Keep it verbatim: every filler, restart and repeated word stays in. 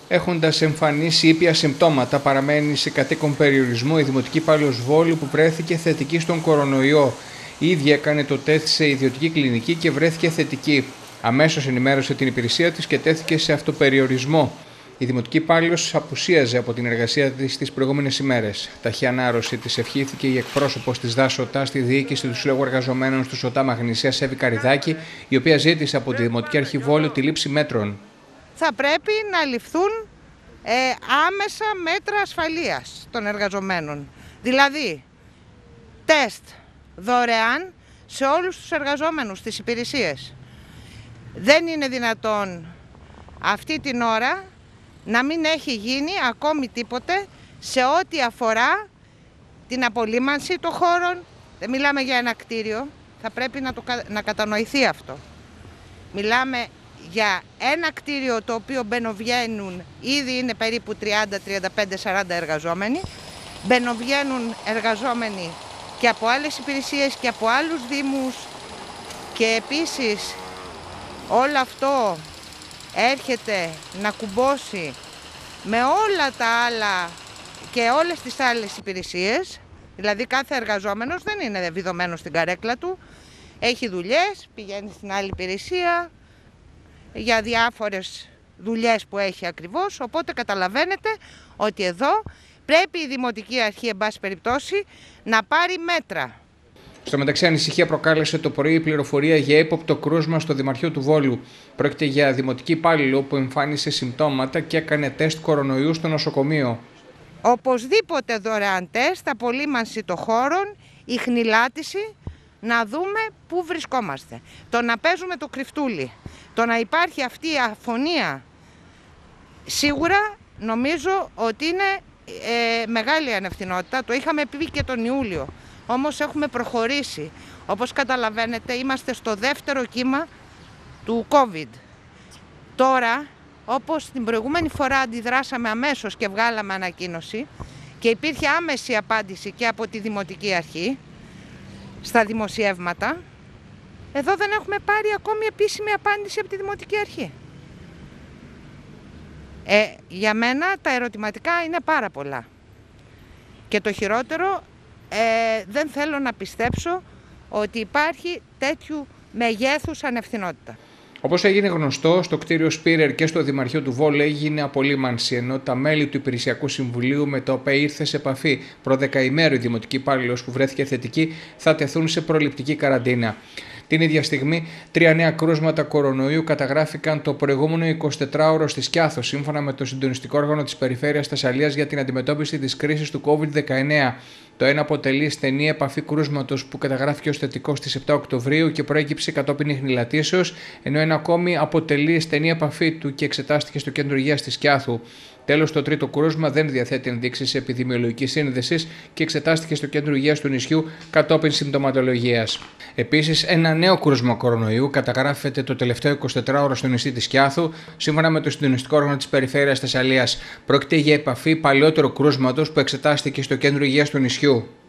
Έχοντας εμφανίσει ήπια συμπτώματα, παραμένει σε κατοίκον περιορισμό η δημοτική υπάλληλος Βόλου που βρέθηκε θετική στον κορονοϊό. Η ίδια έκανε το τεστ σε ιδιωτική κλινική και βρέθηκε θετική. Αμέσως ενημέρωσε την υπηρεσία της και τέθηκε σε αυτοπεριορισμό. Η δημοτική υπάλληλος απουσίαζε από την εργασία της τις προηγούμενες ημέρες. Ταχύ ανάρρωση της ευχήθηκε η εκπρόσωπος της ΔΑΣ-ΟΤΑ στη διοίκηση του Συλλόγου Εργαζομένων του ΣΟΤΑ Μαγνησία, Εύη Καριδάκη, η οποία ζήτησε από τη Δημοτική Αρχή Βόλου τη λήψη μέτρων. Θα πρέπει να ληφθούν ε, άμεσα μέτρα ασφαλείας των εργαζομένων. Δηλαδή, τεστ δωρεάν σε όλους τους εργαζόμενους στις υπηρεσίες. Δεν είναι δυνατόν αυτή την ώρα να μην έχει γίνει ακόμη τίποτε σε ό,τι αφορά την απολύμανση των χώρων. Δεν μιλάμε για ένα κτίριο, θα πρέπει να, το, να κατανοηθεί αυτό. Μιλάμε για ένα κτίριο το οποίο μπαινοβγαίνουν, ήδη είναι περίπου τριάντα, τριάντα πέντε, σαράντα εργαζόμενοι, μπαινοβγαίνουν εργαζόμενοι και από άλλες υπηρεσίες και από άλλους δήμους και επίσης όλο αυτό έρχεται να κουμπώσει με όλα τα άλλα και όλες τις άλλες υπηρεσίες. Δηλαδή κάθε εργαζόμενος δεν είναι βιδωμένος στην καρέκλα του, έχει δουλειές, πηγαίνει στην άλλη υπηρεσία για διάφορες δουλειές που έχει ακριβώς, οπότε καταλαβαίνετε ότι εδώ πρέπει η Δημοτική Αρχή, εν πάση περιπτώσει, να πάρει μέτρα. Στο μεταξύ, ανησυχία προκάλεσε το πρωί η πληροφορία για ύποπτο κρούσμα στο Δημαρχείο του Βόλου. Πρόκειται για δημοτική υπάλληλο που εμφάνισε συμπτώματα και έκανε τεστ κορονοϊού στο νοσοκομείο. Οπωσδήποτε δωρεάν τεστ, απολύμανση των χώρων, ιχνηλάτηση, να δούμε πού βρισκόμαστε. Το να παίζουμε το κρυφτούλι, το να υπάρχει αυτή η αφωνία, σίγουρα νομίζω ότι είναι ε, μεγάλη ανευθυνότητα. Το είχαμε πει και τον Ιούλιο. Όμως έχουμε προχωρήσει. Όπως καταλαβαίνετε, είμαστε στο δεύτερο κύμα του COVID. Τώρα, όπως την προηγούμενη φορά αντιδράσαμε αμέσως και βγάλαμε ανακοίνωση και υπήρχε άμεση απάντηση και από τη Δημοτική Αρχή στα δημοσιεύματα, εδώ δεν έχουμε πάρει ακόμη επίσημη απάντηση από τη Δημοτική Αρχή. Ε, για μένα τα ερωτηματικά είναι πάρα πολλά. Και το χειρότερο, Ε, δεν θέλω να πιστέψω ότι υπάρχει τέτοιου μεγέθους ανευθυνότητα. Όπως έγινε γνωστό, στο κτίριο Σπίρερ και στο Δημαρχείο του Βόλου έγινε απολύμανση, ενώ τα μέλη του Υπηρεσιακού Συμβουλίου με τα οποία ήρθε σε επαφή προδεκαημέρου η δημοτική υπάλληλος που βρέθηκε θετική θα τεθούν σε προληπτική καραντίνα. Την ίδια στιγμή, τρία νέα κρούσματα κορονοϊού καταγράφηκαν το προηγούμενο εικοσιτετράωρο στη Σκιάθο, σύμφωνα με το συντονιστικό όργανο της Περιφέρειας Θεσσαλίας για την αντιμετώπιση της κρίσης του κόβιντ δεκαεννέα. Το ένα αποτελεί στενή επαφή κρούσματος που καταγράφηκε ως θετικό στις επτά Οκτωβρίου και προέκυψε κατόπιν ιχνηλατήσεως, ενώ ένα ακόμη αποτελεί στενή επαφή του και εξετάστηκε στο κέντρο υγείας της Σκιάθου. Τέλος, το τρίτο κρούσμα δεν διαθέτει ενδείξεις επιδημιολογικής σύνδεσης και εξετάστηκε στο κέντρο υγείας του νησιού κατόπιν συμπτωματολογίας. Επίσης, ένα νέο κρούσμα κορονοϊού καταγράφεται το τελευταίο εικοσιτετράωρο στο νησί της Σκιάθου, σύμφωνα με το συντονιστικό όργανο της Περιφέρειας Θεσσαλίας. Πρόκειται για επαφή παλαιότερου κρούσματος που εξετάστηκε στο κέντρο υγείας του νησιού.